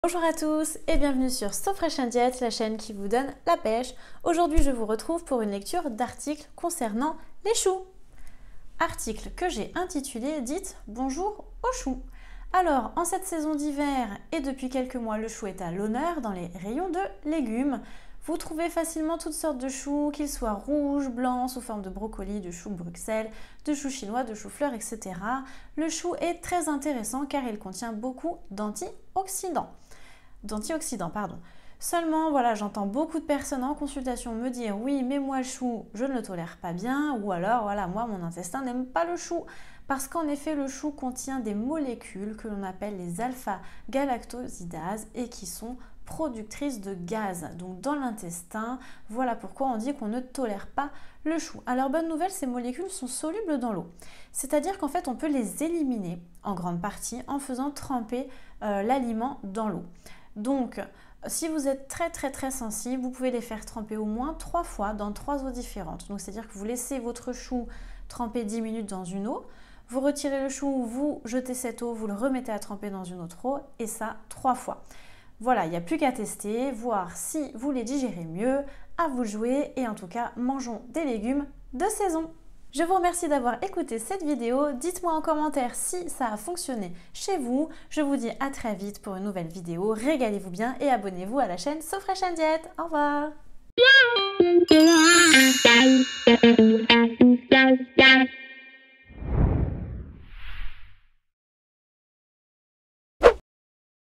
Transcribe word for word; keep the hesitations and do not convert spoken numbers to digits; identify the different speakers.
Speaker 1: Bonjour à tous et bienvenue sur So Fresh and Diet, la chaîne qui vous donne la pêche. Aujourd'hui, je vous retrouve pour une lecture d'articles concernant les choux. Article que j'ai intitulé « Dites bonjour aux choux ». Alors, en cette saison d'hiver et depuis quelques mois, le chou est à l'honneur dans les rayons de légumes. Vous trouvez facilement toutes sortes de choux, qu'ils soient rouges, blancs, sous forme de brocoli, de choux Bruxelles, de choux chinois, de choux-fleurs, et cetera. Le chou est très intéressant car il contient beaucoup d'antioxydants. D'antioxydants, pardon. Seulement, voilà, j'entends beaucoup de personnes en consultation me dire « Oui, mais moi le chou, je ne le tolère pas bien » ou alors « Voilà, moi mon intestin n'aime pas le chou » parce qu'en effet, le chou contient des molécules que l'on appelle les alpha-galactosidases et qui sont productrices de gaz, donc dans l'intestin. Voilà pourquoi on dit qu'on ne tolère pas le chou. Alors bonne nouvelle, ces molécules sont solubles dans l'eau. C'est-à-dire qu'en fait, on peut les éliminer en grande partie en faisant tremper euh, l'aliment dans l'eau. Donc, si vous êtes très très très sensible, vous pouvez les faire tremper au moins trois fois dans trois eaux différentes. Donc, c'est-à-dire que vous laissez votre chou tremper dix minutes dans une eau, vous retirez le chou, vous jetez cette eau, vous le remettez à tremper dans une autre eau, et ça trois fois. Voilà, il n'y a plus qu'à tester, voir si vous les digérez mieux, à vous de jouer, et en tout cas, mangeons des légumes de saison. Je vous remercie d'avoir écouté cette vidéo. Dites-moi en commentaire si ça a fonctionné chez vous. Je vous dis à très vite pour une nouvelle vidéo. Régalez-vous bien et abonnez-vous à la chaîne So Fresh and Diet. Au revoir.